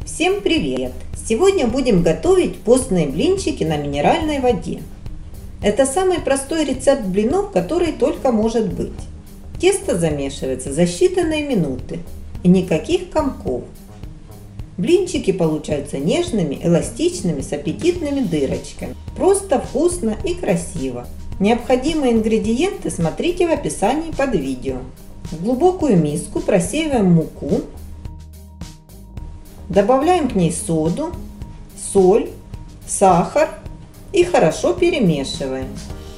Всем привет! Сегодня будем готовить постные блинчики на минеральной воде. Это самый простой рецепт блинов, который только может быть. Тесто замешивается за считанные минуты и никаких комков. Блинчики получаются нежными, эластичными, с аппетитными дырочками. Просто вкусно и красиво. Необходимые ингредиенты смотрите в описании под видео. В глубокую миску просеиваем муку. Добавляем к ней соду, соль, сахар и хорошо перемешиваем.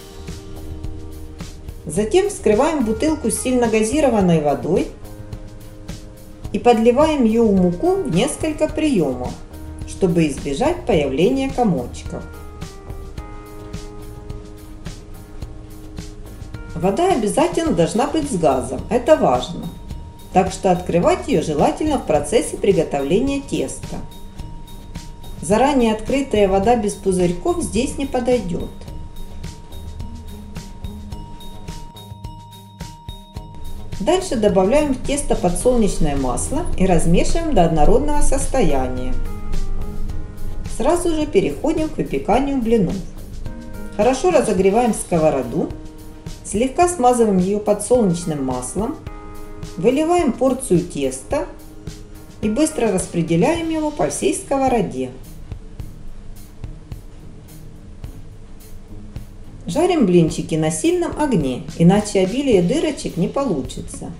Затем вскрываем бутылку с сильно газированной водой и подливаем ее в муку в несколько приемов, чтобы избежать появления комочков. Вода обязательно должна быть с газом, это важно. Так что открывать ее желательно в процессе приготовления теста. Заранее открытая вода без пузырьков здесь не подойдет. Дальше добавляем в тесто подсолнечное масло и размешиваем до однородного состояния. Сразу же переходим к выпеканию блинов. Хорошо разогреваем сковороду, слегка смазываем ее подсолнечным маслом. Выливаем порцию теста и быстро распределяем его по всей сковороде. Жарим блинчики на сильном огне, иначе обилие дырочек не получится.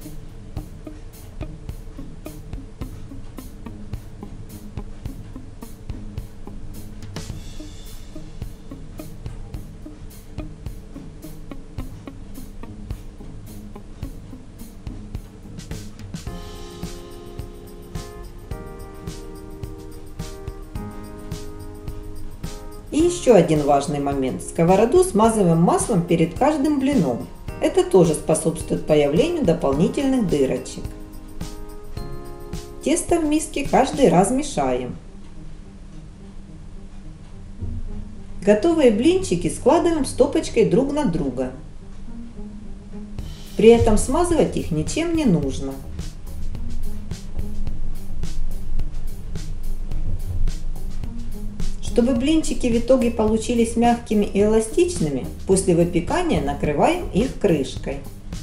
И еще один важный момент. Сковороду смазываем маслом перед каждым блином. Это тоже способствует появлению дополнительных дырочек. Тесто в миске каждый раз мешаем. Готовые блинчики складываем стопочкой друг на друга. При этом смазывать их ничем не нужно. Чтобы блинчики в итоге получились мягкими и эластичными, после выпекания накрываем их крышкой.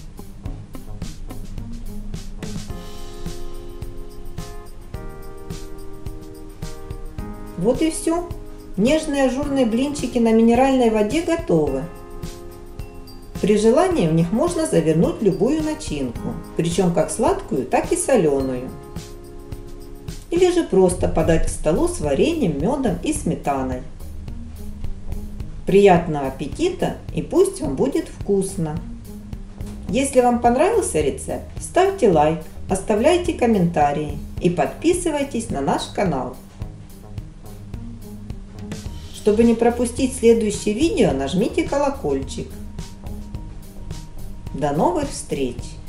Вот и все. Нежные ажурные блинчики на минеральной воде готовы. При желании в них можно завернуть любую начинку, причем как сладкую, так и соленую. Или же просто подать к столу с вареньем, медом и сметаной. Приятного аппетита и пусть вам будет вкусно! Если вам понравился рецепт, ставьте лайк, оставляйте комментарии и подписывайтесь на наш канал. Чтобы не пропустить следующее видео, нажмите колокольчик. До новых встреч!